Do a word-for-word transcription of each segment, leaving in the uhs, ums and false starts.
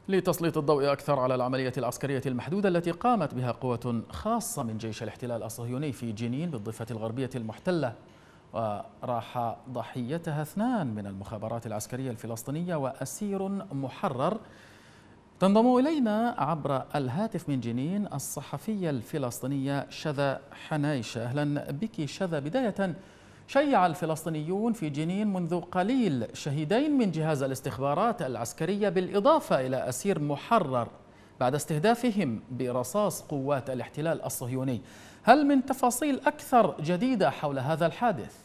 لتسليط الضوء أكثر على العملية العسكرية المحدودة التي قامت بها قوة خاصة من جيش الاحتلال الصهيوني في جنين بالضفة الغربية المحتلة، وراح ضحيتها اثنان من المخابرات العسكرية الفلسطينية وأسير محرر. تنضم إلينا عبر الهاتف من جنين الصحفية الفلسطينية شذا حنايشة. أهلا بك شذا. بداية، شيع الفلسطينيون في جنين منذ قليل شهيدين من جهاز الاستخبارات العسكرية بالإضافة إلى أسير محرر بعد استهدافهم برصاص قوات الاحتلال الصهيوني. هل من تفاصيل أكثر جديدة حول هذا الحادث؟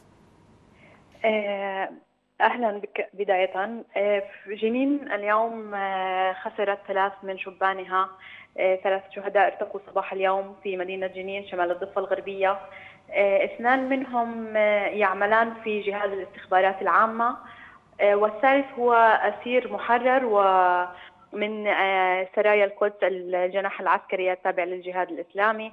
أهلا بك. بداية، في جنين اليوم خسرت ثلاث من شبانها، ثلاث شهداء ارتقوا صباح اليوم في مدينة جنين شمال الضفة الغربية. اثنان منهم يعملان في جهاز الاستخبارات العامة، والثالث هو أسير محرر ومن سرايا القدس الجناح العسكري التابع للجهاد الإسلامي.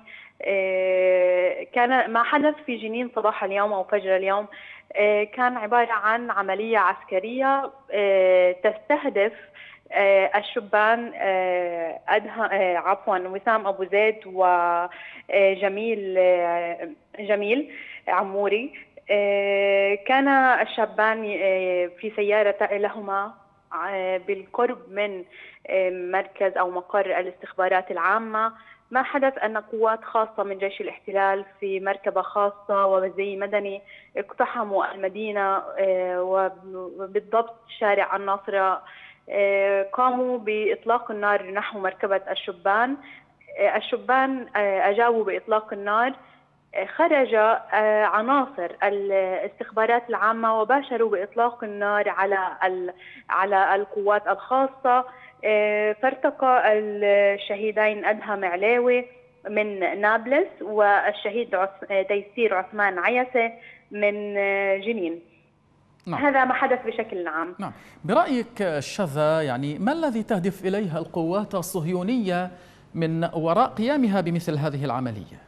كان ما حدث في جنين صباح اليوم أو فجر اليوم كان عبارة عن عملية عسكرية تستهدف الشبان أدهم عفوا وسام أبو زيد وجميل جميل عموري. كان الشابان في سيارة لهما بالقرب من مركز أو مقر الاستخبارات العامة. ما حدث أن قوات خاصة من جيش الاحتلال في مركبة خاصة وزي مدني اقتحموا المدينة، وبالضبط شارع الناصرة. قاموا بإطلاق النار نحو مركبة الشبان. الشبان أجابوا بإطلاق النار. خرج عناصر الاستخبارات العامة وباشروا بإطلاق النار على على القوات الخاصة. فارتقى الشهيدين أدهم علاوي من نابلس والشهيد تيسير عثمان عيسى من جنين. نعم. هذا ما حدث بشكل عام. نعم. برأيك شذا، يعني ما الذي تهدف إليه القوات الصهيونية من وراء قيامها بمثل هذه العملية؟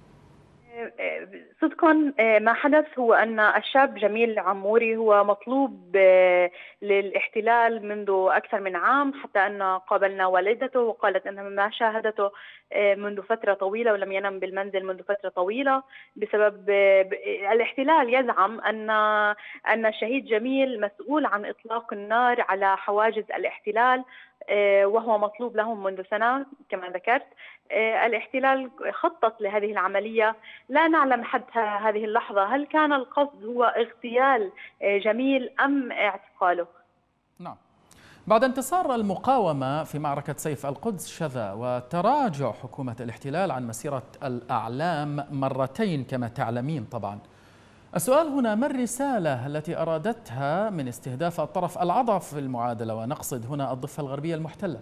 صدقا ما حدث هو أن الشاب جميل عموري هو مطلوب للاحتلال منذ أكثر من عام، حتى أن قابلنا والدته وقالت أنها ما شاهدته منذ فترة طويلة ولم ينم بالمنزل منذ فترة طويلة بسبب الاحتلال. يزعم أن أن الشهيد جميل مسؤول عن إطلاق النار على حواجز الاحتلال، وهو مطلوب لهم منذ سنة كما ذكرت. الاحتلال خطط لهذه العملية، لا نعلم حتى هذه اللحظة هل كان القصد هو اغتيال جميل أم اعتقاله. نعم. بعد انتصار المقاومة في معركة سيف القدس شذا وتراجع حكومة الاحتلال عن مسيرة الأعلام مرتين كما تعلمين طبعا، السؤال هنا: ما الرسالة التي أرادتها من استهداف الطرف الأضعف في المعادلة، ونقصد هنا الضفة الغربية المحتلة؟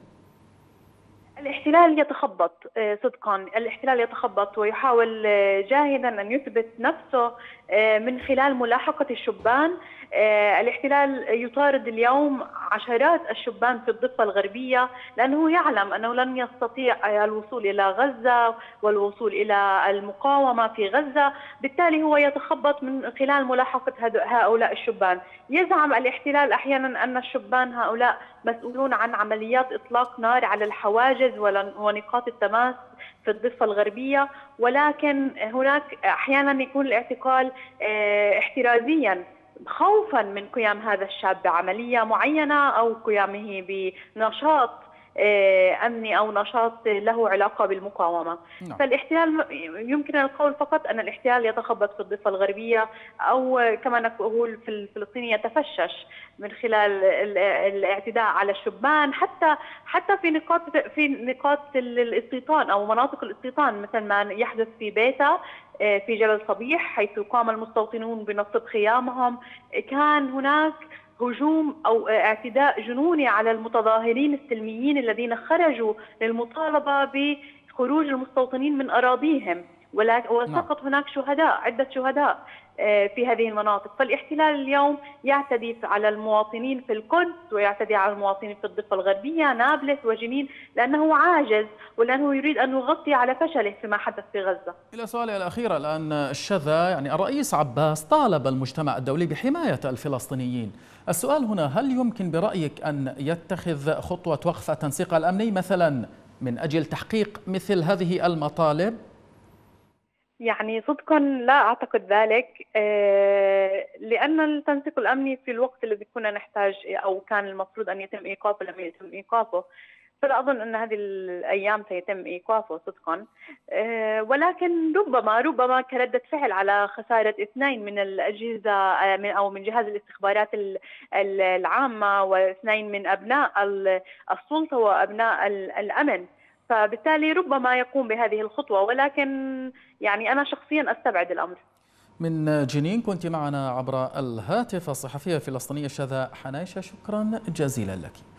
الاحتلال يتخبط صدقا، الاحتلال يتخبط ويحاول جاهدا أن يثبت نفسه من خلال ملاحقة الشبان. الاحتلال يطارد اليوم عشرات الشبان في الضفة الغربية لأنه يعلم أنه لن يستطيع الوصول إلى غزة والوصول إلى المقاومة في غزة، بالتالي هو يتخبط من خلال ملاحقة هؤلاء الشبان. يزعم الاحتلال أحيانا أن الشبان هؤلاء مسؤولون عن عمليات إطلاق نار على الحواجز ونقاط التماس في الضفة الغربية، ولكن هناك أحيانا يكون الاعتقال احترازيا خوفا من قيام هذا الشاب بعملية معينة أو قيامه بنشاط أمني أو نشاط له علاقة بالمقاومة. نعم. فالاحتلال يمكن القول فقط أن الاحتلال يتخبط في الضفة الغربية، أو كما نقول في الفلسطيني يتفشش من خلال الاعتداء على الشبان، حتى حتى في نقاط في نقاط الاستيطان أو مناطق الاستيطان، مثل ما يحدث في بيتا في جبل صبيح حيث قام المستوطنون بنصب خيامهم. كان هناك هجوم أو اعتداء جنوني على المتظاهرين السلميين الذين خرجوا للمطالبة بخروج المستوطنين من أراضيهم، وسقط هناك شهداء، عدة شهداء في هذه المناطق. فالاحتلال اليوم يعتدي على المواطنين في القدس ويعتدي على المواطنين في الضفة الغربية نابلس وجنين، لأنه عاجز ولأنه يريد أن يغطي على فشله فيما حدث في غزة. إلى سؤالي الأخير الآن الشذا، يعني الرئيس عباس طالب المجتمع الدولي بحماية الفلسطينيين. السؤال هنا، هل يمكن برأيك أن يتخذ خطوة وقف التنسيق الأمني مثلا من أجل تحقيق مثل هذه المطالب؟ يعني صدقا لا أعتقد ذلك، لأن التنسيق الأمني في الوقت الذي كنا نحتاج أو كان المفروض أن يتم إيقافه لم يتم إيقافه، فلا أظن أن هذه الأيام سيتم إيقافه صدقا. ولكن ربما ربما كردة فعل على خسارة اثنين من الأجهزة أو من جهاز الاستخبارات العامة واثنين من أبناء السلطة وأبناء الأمن، فبالتالي ربما يقوم بهذه الخطوة، ولكن يعني أنا شخصيا أستبعد الأمر. من جنين كنت معنا عبر الهاتف الصحفية الفلسطينية شذا حنايشة، شكرا جزيلا لك.